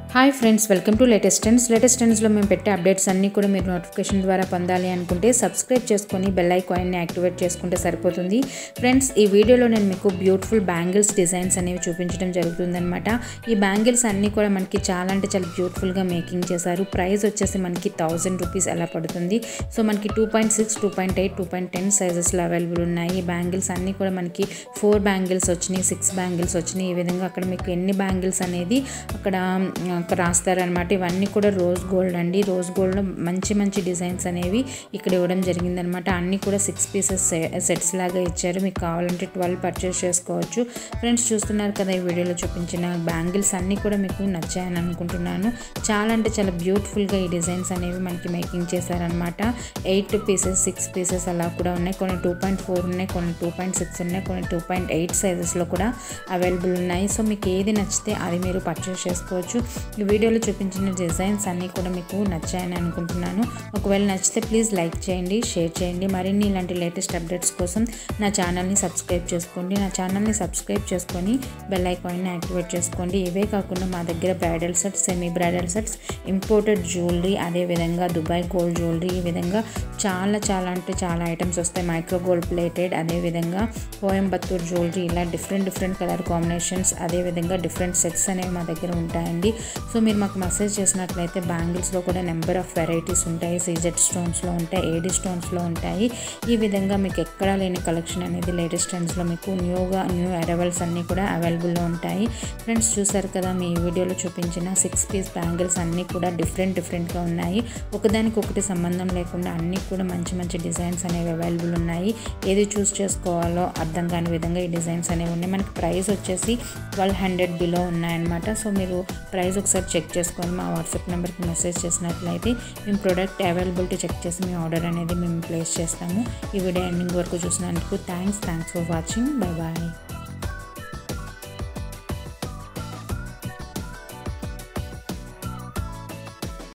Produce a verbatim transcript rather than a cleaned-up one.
Hi friends, welcome to latest trends. Latest ట్రెండ్స్లో మేము పెట్టే అప్డేట్స్ అన్నీ కూడా మీరు నోటిఫికేషన్ ద్వారా పొందాలి అనుకుంటే సబ్స్క్రైబ్ చేసుకొని బెల్ ఐకాన్ని యాక్టివేట్ చేసుకుంటే సరిపోతుంది. ఫ్రెండ్స్, ఈ వీడియోలో నేను మీకు బ్యూటిఫుల్ బ్యాంగిల్స్ డిజైన్స్ అనేవి చూపించడం జరుగుతుందన్నమాట. ఈ బ్యాంగిల్స్ అన్నీ కూడా మనకి చాలా అంటే చాలా బ్యూటిఫుల్గా మేకింగ్ చేశారు. ప్రైస్ వచ్చేసి మనకి థౌజండ్ రూపీస్ అలా పడుతుంది. సో మనకి two point six two point eight two point ten సైజెస్లో అవైలబుల్ ఉన్నాయి. ఈ బ్యాంగిల్స్ అన్నీ కూడా మనకి ఫోర్ బ్యాంగిల్స్ వచ్చినాయి, సిక్స్ బ్యాంగిల్స్ వచ్చినాయి. ఈ విధంగా అక్కడ మీకు ఎన్ని బ్యాంగిల్స్ అనేది అక్కడ రాస్తారనమాట. ఇవన్నీ కూడా రోజ్ గోల్డ్ అండి. రోజ్ గోల్డ్లో మంచి మంచి డిజైన్స్ అనేవి ఇక్కడ ఇవ్వడం జరిగిందనమాట. అన్నీ కూడా సిక్స్ పీసెస్ సెట్స్ లాగా ఇచ్చారు. మీకు కావాలంటే ట్వెల్వ్ పర్చేస్ చేసుకోవచ్చు. ఫ్రెండ్స్, చూస్తున్నారు కదా, ఈ వీడియోలో చూపించిన బ్యాంగిల్స్ అన్నీ కూడా మీకు నచ్చాయని అనుకుంటున్నాను. చాలా అంటే చాలా బ్యూటిఫుల్గా ఈ డిజైన్స్ అనేవి మనకి మేకింగ్ చేశారనమాట. ఎయిట్ పీసెస్, సిక్స్ పీసెస్ అలా కూడా ఉన్నాయి. కొన్ని టూ పాయింట్ ఫోర్ ఉన్నాయి, కొన్ని టూ పాయింట్ సిక్స్ ఉన్నాయి, కొన్ని టూ పాయింట్ ఎయిట్ సైజెస్లో కూడా అవైలబుల్ ఉన్నాయి. సో మీకు ఏది నచ్చితే అది మీరు పర్చేస్ చేసుకోవచ్చు. ఈ వీడియోలో చూపించిన డిజైన్స్ అన్నీ కూడా మీకు నచ్చాయని అనుకుంటున్నాను. ఒకవేళ నచ్చితే ప్లీజ్ లైక్ చేయండి, షేర్ చేయండి. మరిన్ని ఇలాంటి లేటెస్ట్ అప్డేట్స్ కోసం నా ఛానల్ని సబ్స్క్రైబ్ చేసుకోండి. నా ఛానల్ని సబ్స్క్రైబ్ చేసుకొని బెల్ ఐకాన్ని యాక్టివేట్ చేసుకోండి. ఇవే కాకుండా మా దగ్గర bridal sets, semi bridal sets, imported jewellery, అదేవిధంగా దుబాయ్ గోల్డ్ జ్యువెలరీ, ఈ విధంగా చాలా చాలా అంటే చాలా ఐటమ్స్ వస్తాయి. మైక్రో గోల్డ్ ప్లేటెడ్, అదేవిధంగా కోయంబత్తూర్ జ్యువెలరీ, ఇలా డిఫరెంట్ డిఫరెంట్ కలర్ కాంబినేషన్స్, అదేవిధంగా డిఫరెంట్ సెట్స్ అనేవి మా దగ్గర ఉంటాయండి. సో మీరు మాకు మెసేజ్ చేసినట్లయితే బ్యాంగిల్స్లో కూడా నెంబర్ ఆఫ్ వెరైటీస్ ఉంటాయి. సీజెడ్ స్టోన్స్లో ఉంటాయి, ఏడీ స్టోన్స్లో ఉంటాయి. ఈ విధంగా మీకు ఎక్కడా లేని కలెక్షన్ అనేది లేటెస్ట్ ట్రెండ్స్లో మీకు న్యూగా న్యూ అరైవల్స్ అన్నీ కూడా అవైలబుల్లో ఉంటాయి. ఫ్రెండ్స్, చూసారు కదా, మీ వీడియోలో చూపించిన సిక్స్ పీస్ బ్యాంగిల్స్ అన్నీ కూడా డిఫరెంట్ డిఫరెంట్గా ఉన్నాయి. ఒకదానికి ఒకటి సంబంధం లేకుండా అన్నీ కూడా మంచి మంచి డిజైన్స్ అనేవి అవైలబుల్ ఉన్నాయి. ఏది చూస్ చేసుకోవాలో అర్థం కాని విధంగా ఈ డిజైన్స్ అనేవి ఉన్నాయి. మనకి ప్రైస్ వచ్చేసి ట్వెల్వ్ హండ్రెడ్ బిలో ఉన్నాయన్నమాట. సో మీరు ప్రైస్ ఒకసారి చెక్ చేసుకొని మా వాట్సాప్ నెంబర్కి మెసేజ్ చేసినట్లయితే మేము ప్రోడక్ట్ అవైలబిలిటీ చెక్ చేసి మీ ఆర్డర్ అనేది మేము ప్లేస్ చేస్తాము. ఈ వీడియో ఎండింగ్ వరకు చూసినందుకు thanks thanks for watching. Bye bye.